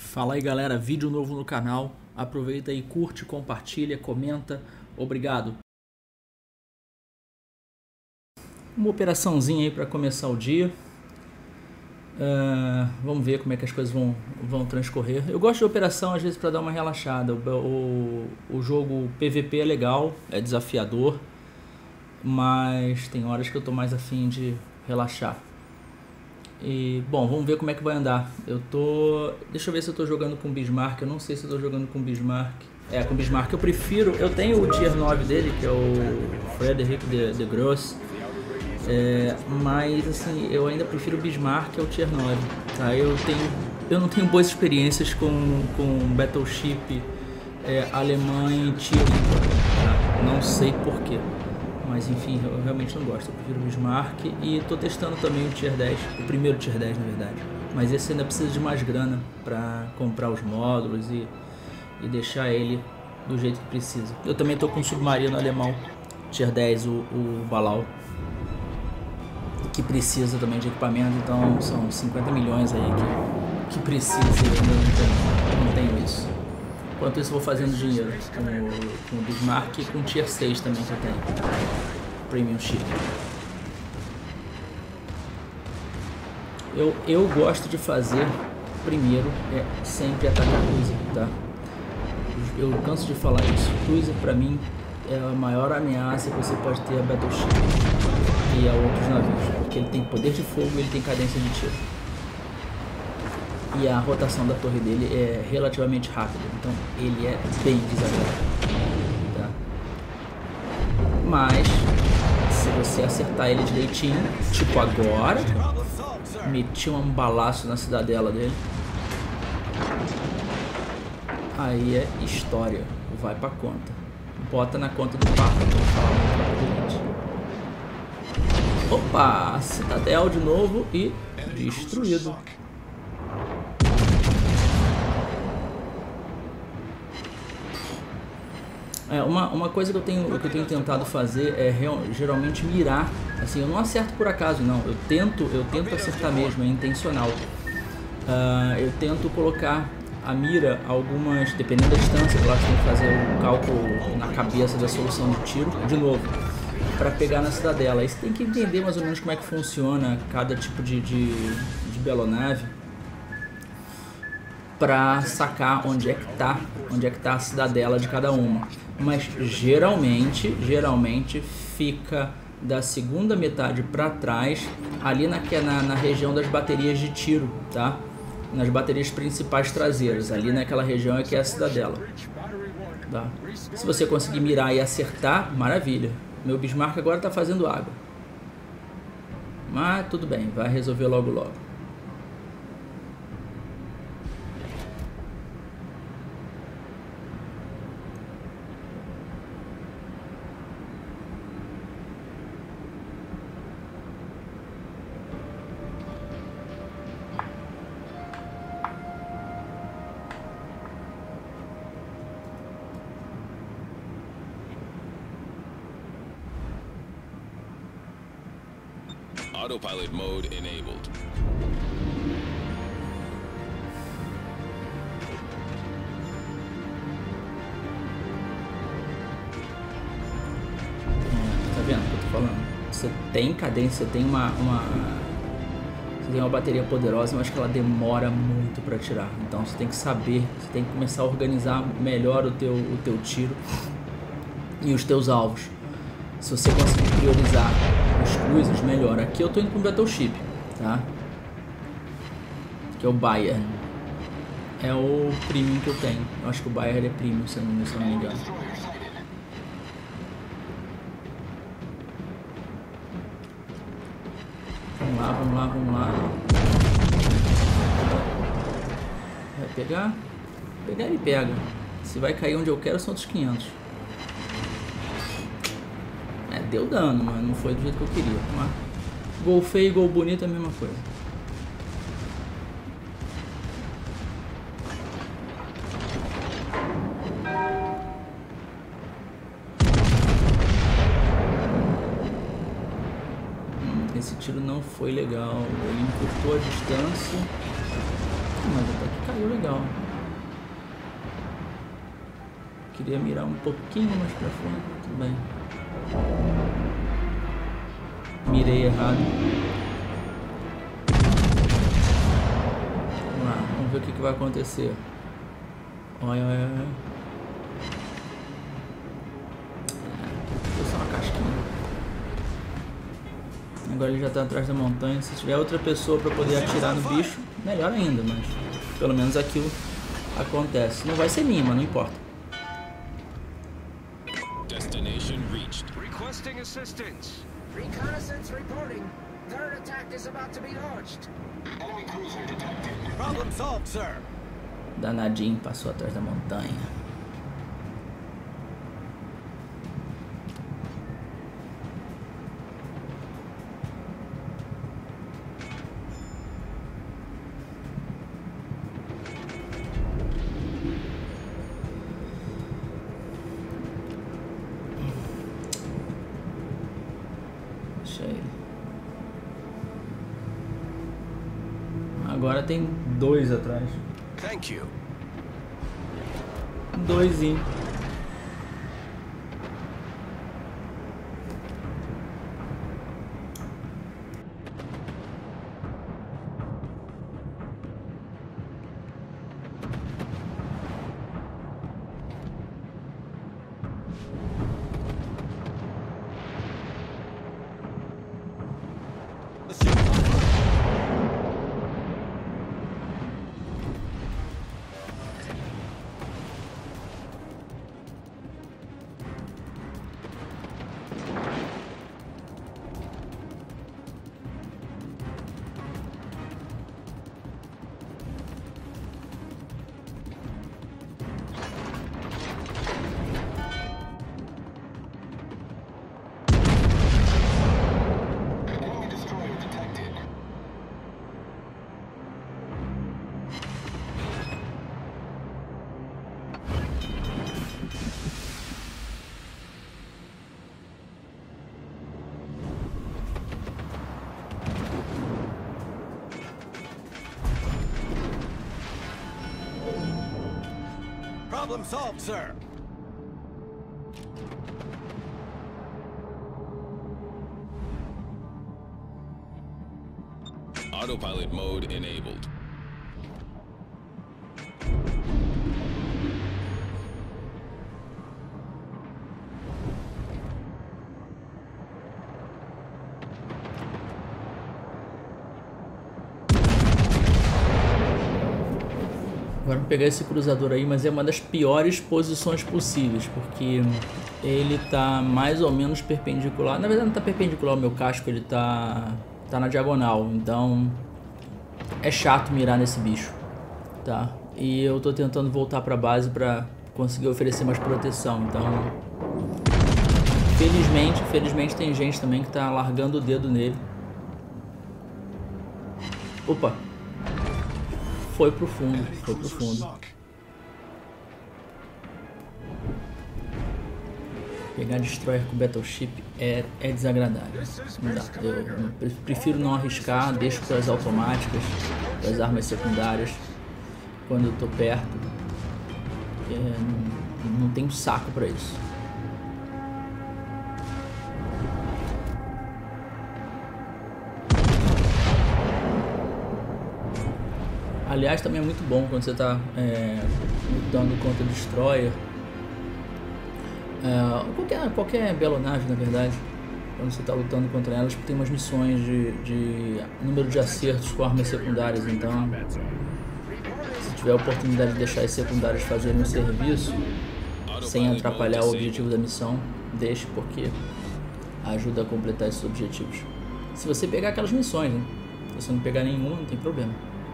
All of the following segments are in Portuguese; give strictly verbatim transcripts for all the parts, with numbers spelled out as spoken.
Fala aí galera, vídeo novo no canal, aproveita aí, curte, compartilha, comenta, obrigado. Uma operaçãozinha aí para começar o dia, uh, vamos ver como é que as coisas vão, vão transcorrer. Eu gosto de operação às vezes para dar uma relaxada, o, o, o jogo P V P é legal, é desafiador, mas tem horas que eu tô mais afim de relaxar. E, bom, vamos ver como é que vai andar. Eu tô... Deixa eu ver se eu tô jogando com Bismarck. Eu não sei se eu tô jogando com Bismarck. É, com Bismarck eu prefiro... Eu tenho o tier nove dele, que é o Frederick de, de Gross. É, mas, assim, eu ainda prefiro o Bismarck ao tier nove. Tá? Eu, tenho... eu não tenho boas experiências com, com Battleship é, alemã em tier. Tá? Não sei porquê. Mas enfim, eu realmente não gosto, eu prefiro o Bismarck e tô testando também o tier dez, o primeiro tier dez na verdade. Mas esse ainda precisa de mais grana para comprar os módulos e, e deixar ele do jeito que precisa. Eu também tô com um submarino alemão, tier dez, o, o Balau, que precisa também de equipamento, então são cinquenta milhões aí que, que precisa e eu ainda não tenho, não tenho isso. Enquanto isso eu vou fazendo dinheiro com o, com o Bismarck e com o tier seis também que eu tenho. Premium Ship. Eu, eu gosto de fazer, primeiro, é sempre atacar cruiser, tá? Eu canso de falar isso. Cruiser pra mim é a maior ameaça que você pode ter a Battleship e a outros navios. Porque ele tem poder de fogo e ele tem cadência de tiro. E a rotação da torre dele é relativamente rápida, então ele é bem desagradável, tá? Mas se você acertar ele direitinho, tipo agora, meti um balaço na cidadela dele, aí é história, vai pra conta, bota na conta do Papa, como fala no cliente. Opa, cidadel de novo e destruído. É, uma, uma coisa que eu, tenho, que eu tenho tentado fazer é real, geralmente mirar. Assim, eu não acerto por acaso, não. Eu tento, eu tento acertar mesmo, é intencional. Uh, eu tento colocar a mira algumas, dependendo da distância, claro, tem que fazer o cálculo na cabeça da solução de tiro, de novo, para pegar na cidadela. Aí você tem que entender mais ou menos como é que funciona cada tipo de, de, de belonave, para sacar onde é que tá, onde é que tá a cidadela de cada uma. Mas geralmente, geralmente fica da segunda metade para trás, ali na, na, na região das baterias de tiro, tá? Nas baterias principais traseiras, ali naquela região é que é a cidadela, tá? Se você conseguir mirar e acertar, maravilha. Meu Bismarck agora tá fazendo água, mas tudo bem, vai resolver logo logo. Autopilot mode enabled. Tá vendo o que eu tô falando? Você tem cadência, você tem uma, uma, você tem uma bateria poderosa, mas que ela demora muito para atirar. Então você tem que saber, você tem que começar a organizar melhor o teu, o teu tiro e os teus alvos. Se você conseguir priorizar os cruisers, melhor. Aqui eu tô indo com o Battleship, tá? Que é o Bayern. É o premium que eu tenho. Eu acho que o Bayern é premium, se eu não, se eu não me engano. Vamos lá, vamos lá, vamos lá. Vai pegar? Pegar ele pega. Se vai cair onde eu quero são outros quinhentos. É, deu dano, mas não foi do jeito que eu queria. Mas gol feio e gol bonito é a mesma coisa. Hum, esse tiro não foi legal. Ele encurtou a distância. Mas até que saiu legal. Queria mirar um pouquinho mais pra frente, tudo bem. Mirei errado. Vamos lá, vamos ver o que, que vai acontecer. Olha, olha, olha. Foi só uma casquinha. Agora ele já tá atrás da montanha. Se tiver outra pessoa pra poder atirar no bicho, melhor ainda, mas pelo menos aquilo acontece. Não vai ser minha, mas não importa. Destination reached. Requesting assistance. Reconnaissance reporting. Third attack is about to be launched. Enemy cruiser detected. Problem solved, sir. Danadinho passou atrás da montanha. Deixa ele. Agora tem dois atrás. Thank you. Doisinho. Problem solved, sir. Autopilot mode enabled. Agora vamos pegar esse cruzador aí, mas é uma das piores posições possíveis, porque ele tá mais ou menos perpendicular. Na verdade não tá perpendicular ao meu casco, ele tá, tá na diagonal, então é chato mirar nesse bicho, tá? E eu tô tentando voltar pra base pra conseguir oferecer mais proteção, então felizmente, felizmente tem gente também que tá largando o dedo nele. Opa! Foi pro fundo, foi pro fundo. Pegar Destroyer com Battleship é, é desagradável. Não dá. Eu, eu prefiro não arriscar, deixo para as automáticas, para as armas secundárias, quando eu tô perto. É, não, não tenho saco para isso. Aliás, também é muito bom quando você está é, lutando contra o Destroyer. É, qualquer, qualquer belonave, na verdade. Quando você está lutando contra elas, tem umas missões de, de número de acertos com armas secundárias. Então, se tiver a oportunidade de deixar as secundárias fazerem um serviço sem atrapalhar o objetivo da missão, deixe, porque ajuda a completar esses objetivos. Se você pegar aquelas missões, né? Se você não pegar nenhuma, não tem problema.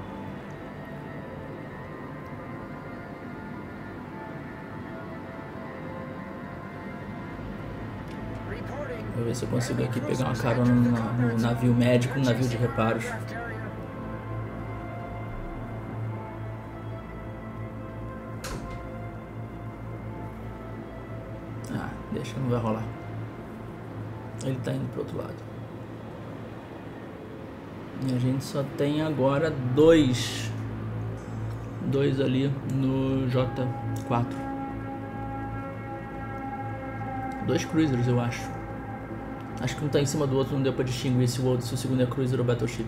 Vou ver se eu consigo aqui pegar uma carona no, no navio médico, no navio de reparos. Ah, deixa, não vai rolar. Ele tá indo pro outro lado. E a gente só tem agora dois dois ali no J quatro. Dois cruisers, eu acho. Acho que um tá em cima do outro, não deu pra distinguir se o outro, se o segundo é cruiser ou battleship.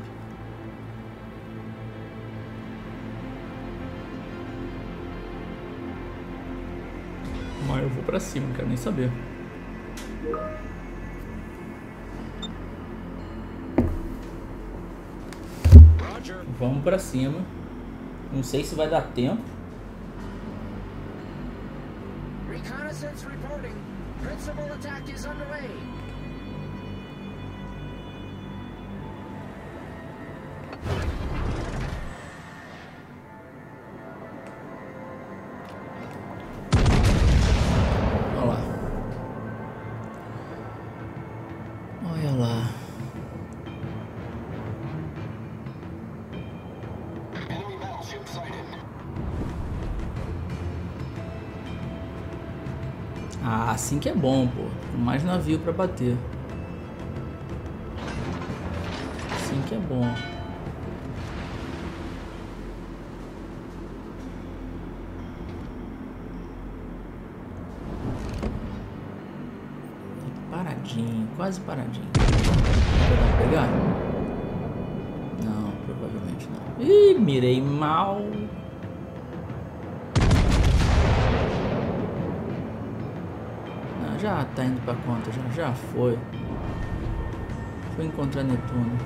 Mas eu vou pra cima, não quero nem saber. Vamos pra cima. Não sei se vai dar tempo. Reconnaissance reporting. Principal attack is underway. Olha lá. Olha lá. Enemy battleship sighted. Ah, assim que é bom, pô. Mais navio pra bater. Assim que é bom. Paradinho, quase paradinho. Vai dar pra pegar? Não, provavelmente não. Ih, mirei mal. Não, já tá indo pra conta, já, já foi. Foi encontrar Netuno.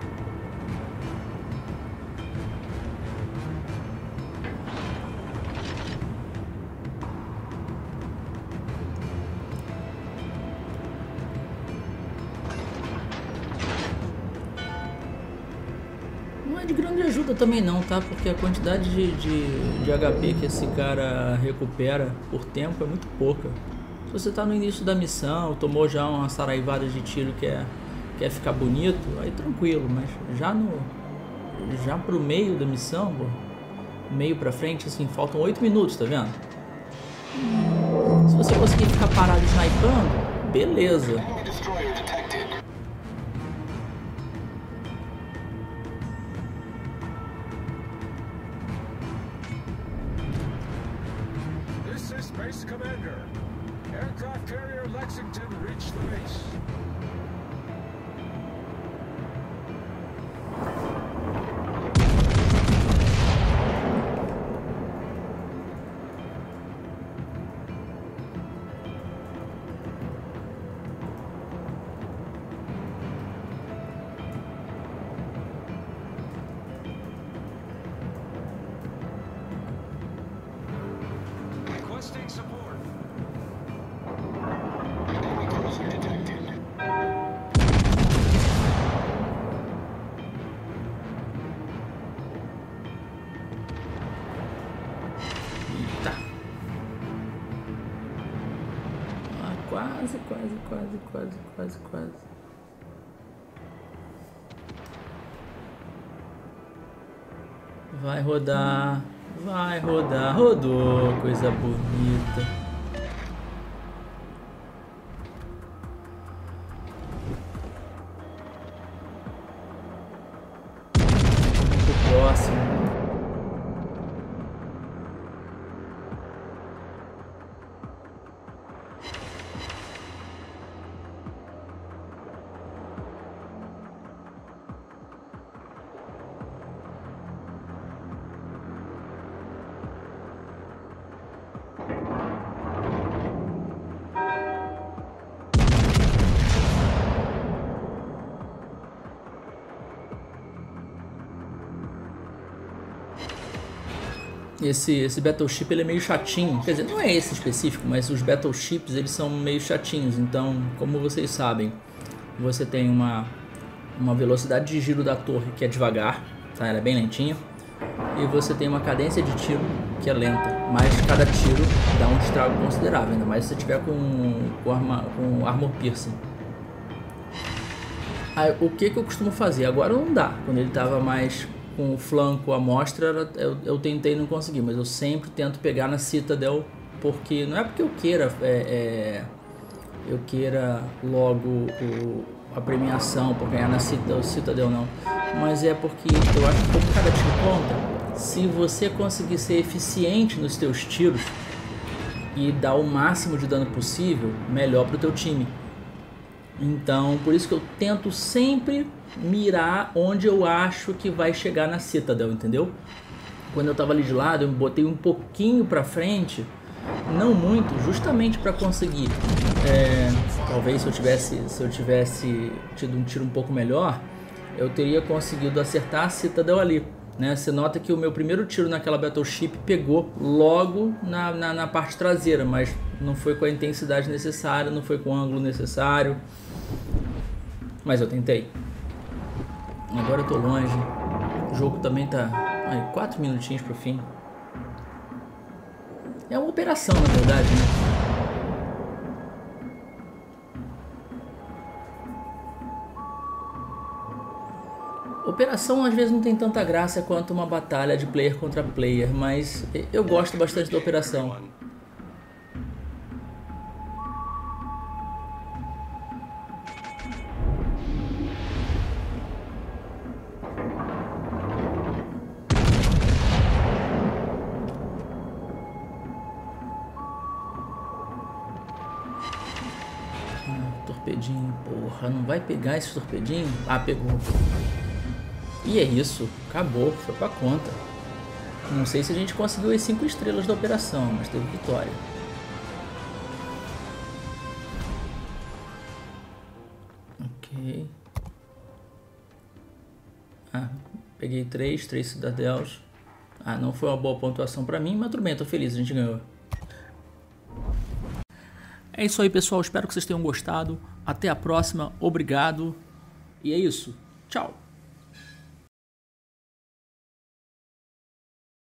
Não é de grande ajuda também não, tá? Porque a quantidade de, de, de H P que esse cara recupera por tempo é muito pouca. Se você tá no início da missão, tomou já uma saraivada de tiro que é, quer ficar bonito, aí tranquilo, mas já no já pro meio da missão, pô, meio pra frente, assim, faltam oito minutos, tá vendo? Se você conseguir ficar parado snipando, beleza. Enemy destroyer detected. This is Base Commander. Aircraft carrier Lexington reached the base. Requesting support. Enemy cruiser detected. Eita. Ah, quase, quase, quase, quase, quase, quase. Vai rodar, vai rodar, rodou, coisa bonita. Vamos pro próximo. Esse, esse Battleship ele é meio chatinho, quer dizer, não é esse específico, mas os Battleships eles são meio chatinhos. Então, como vocês sabem, você tem uma, uma velocidade de giro da torre que é devagar, tá? Ela é bem lentinha. E você tem uma cadência de tiro que é lenta, mas cada tiro dá um estrago considerável, ainda mais se você tiver com, com, arma, com armor piercing. Aí, o que, que eu costumo fazer? Agora não dá, quando ele estava mais com o flanco à mostra, eu, eu tentei e não consegui, mas eu sempre tento pegar na Citadel, porque não é porque eu queira é, é, eu queira logo o, a premiação por ganhar na Citadel, Citadel não, mas é porque eu acho que como cada tiro conta, se você conseguir ser eficiente nos teus tiros e dar o máximo de dano possível, melhor para o teu time. Então, por isso que eu tento sempre mirar onde eu acho que vai chegar na Citadel, entendeu? Quando eu tava ali de lado, eu botei um pouquinho para frente, não muito, justamente para conseguir. É, talvez se eu tivesse, se eu tivesse tido um tiro um pouco melhor, eu teria conseguido acertar a Citadel ali, né? Você nota que o meu primeiro tiro naquela Battleship pegou logo na, na, na parte traseira, mas não foi com a intensidade necessária, não foi com o ângulo necessário. Mas eu tentei. Agora eu tô longe. O jogo também tá... Aí, quatro minutinhos pro fim. É uma operação, na verdade, né? Operação às vezes não tem tanta graça quanto uma batalha de player contra player, mas eu gosto bastante da operação. Torpedinho, porra, não vai pegar esse torpedinho? Ah, pegou. E é isso, acabou, foi pra conta. Não sei se a gente conseguiu as cinco estrelas da operação, mas teve vitória. Ok. Ah, peguei três, três cidadéus. Ah, não foi uma boa pontuação pra mim, mas tudo bem, tô feliz, a gente ganhou. É isso aí, pessoal. Espero que vocês tenham gostado. Até a próxima. Obrigado. E é isso. Tchau.